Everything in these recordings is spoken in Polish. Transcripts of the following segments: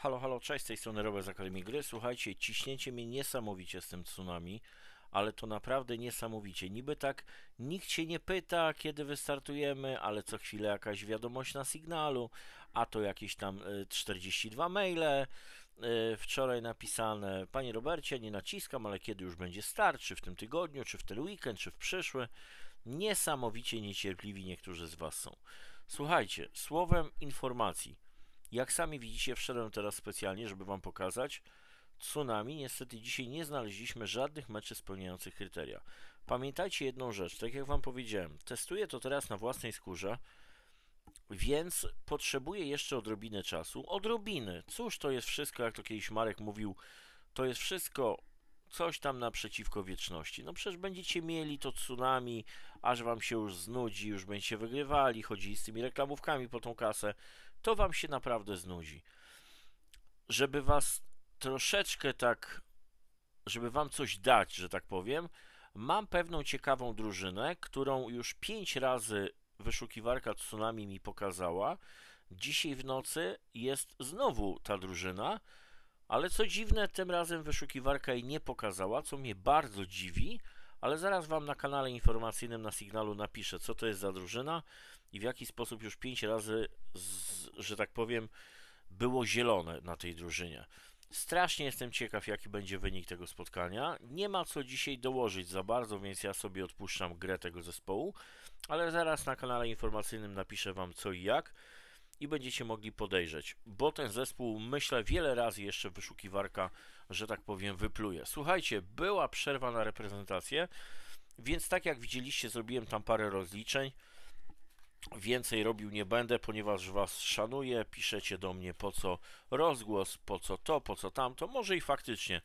Halo, halo, cześć, z tej strony Robert z Akademii Gry. Słuchajcie, ciśnięcie mnie niesamowicie z tym tsunami, ale to naprawdę niesamowicie. Niby tak nikt się nie pyta, kiedy wystartujemy, ale co chwilę jakaś wiadomość na Signalu, a to jakieś tam 42 maile wczoraj napisane. Panie Robercie, nie naciskam, ale kiedy już będzie start, czy w tym tygodniu, czy w ten weekend, czy w przyszły. Niesamowicie niecierpliwi niektórzy z Was są. Słuchajcie, słowem informacji. Jak sami widzicie, wszedłem teraz specjalnie, żeby Wam pokazać. Tsunami, niestety dzisiaj nie znaleźliśmy żadnych meczy spełniających kryteria. Pamiętajcie jedną rzecz, tak jak Wam powiedziałem, testuję to teraz na własnej skórze, więc potrzebuję jeszcze odrobiny czasu. Odrobiny. Cóż to jest wszystko, jak to kiedyś Marek mówił, to jest wszystko coś tam naprzeciwko wieczności. No przecież będziecie mieli to tsunami, aż wam się już znudzi, już będziecie wygrywali, chodzili z tymi reklamówkami po tą kasę, to wam się naprawdę znudzi. Żeby was troszeczkę tak, żeby wam coś dać, że tak powiem, mam pewną ciekawą drużynę, którą już 5 razy wyszukiwarka tsunami mi pokazała. Dzisiaj w nocy jest znowu ta drużyna, ale co dziwne, tym razem wyszukiwarka jej nie pokazała, co mnie bardzo dziwi, ale zaraz Wam na kanale informacyjnym na Signalu napiszę, co to jest za drużyna i w jaki sposób już 5 razy, że tak powiem, było zielone na tej drużynie. Strasznie jestem ciekaw, jaki będzie wynik tego spotkania. Nie ma co dzisiaj dołożyć za bardzo, więc ja sobie odpuszczam grę tego zespołu, ale zaraz na kanale informacyjnym napiszę Wam co i jak i będziecie mogli podejrzeć, bo ten zespół, myślę, wiele razy jeszcze wyszukiwarka, że tak powiem, wypluje. Słuchajcie, była przerwa na reprezentację, więc tak jak widzieliście, zrobiłem tam parę rozliczeń. Więcej robił nie będę, ponieważ Was szanuję, piszecie do mnie po co rozgłos, po co to, po co tamto. Może i faktycznie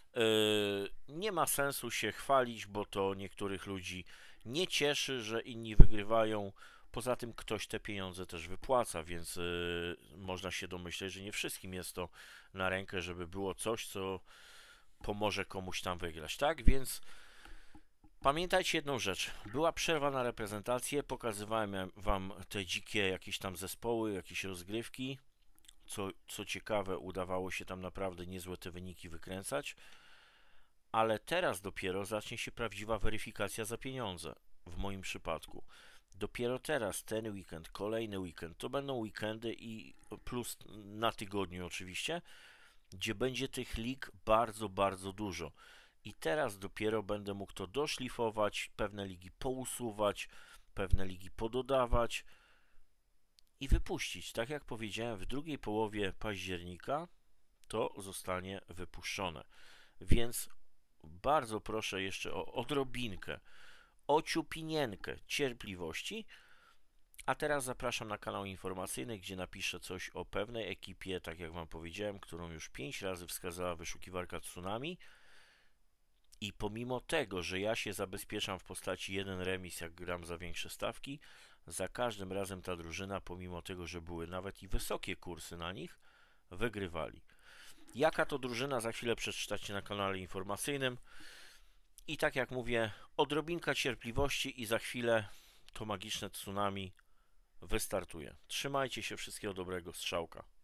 nie ma sensu się chwalić, bo to niektórych ludzi nie cieszy, że inni wygrywają. Poza tym ktoś te pieniądze też wypłaca, więc można się domyśleć, że nie wszystkim jest to na rękę, żeby było coś, co pomoże komuś tam wygrać, tak? Więc pamiętajcie jedną rzecz. Była przerwa na reprezentację, pokazywałem Wam te dzikie jakieś tam zespoły, jakieś rozgrywki. Co ciekawe, udawało się tam naprawdę niezłe te wyniki wykręcać. Ale teraz dopiero zacznie się prawdziwa weryfikacja za pieniądze. W moim przypadku. Dopiero teraz, ten weekend, kolejny weekend, to będą weekendy i plus na tygodniu oczywiście, gdzie będzie tych lig bardzo, bardzo dużo. I teraz dopiero będę mógł to doszlifować, pewne ligi pousuwać, pewne ligi pododawać i wypuścić. Tak jak powiedziałem, w drugiej połowie października to zostanie wypuszczone. Więc bardzo proszę jeszcze o odrobinkę, o ciupinienkę cierpliwości. A teraz zapraszam na kanał informacyjny, gdzie napiszę coś o pewnej ekipie, tak jak Wam powiedziałem, którą już 5 razy wskazała wyszukiwarka tsunami. I pomimo tego, że ja się zabezpieczam w postaci jeden remis, jak gram za większe stawki, za każdym razem ta drużyna, pomimo tego, że były nawet i wysokie kursy na nich, wygrywali. Jaka to drużyna, za chwilę przeczytacie na kanale informacyjnym. I tak jak mówię, odrobinka cierpliwości i za chwilę to magiczne tsunami wystartuje. Trzymajcie się, wszystkiego dobrego, strzałka.